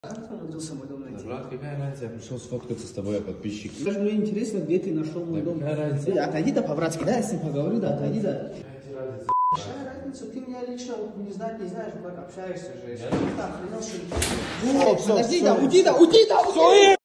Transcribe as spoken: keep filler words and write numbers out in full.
Как умудрился мой дом найти? Брат, какая разница, я пришел сфоткаться с тобой, я подписчик. Даже мне интересно, где ты нашел мой дом. Какая разница? Да, отойди да по-братски, да, я с ним поговорю, да, отойди да. Какая разница? Какая разница, ты меня лично не знать, не знаешь, как общаешься же. Я Так, подожди, да, уйди, да, уйди, да, уйди!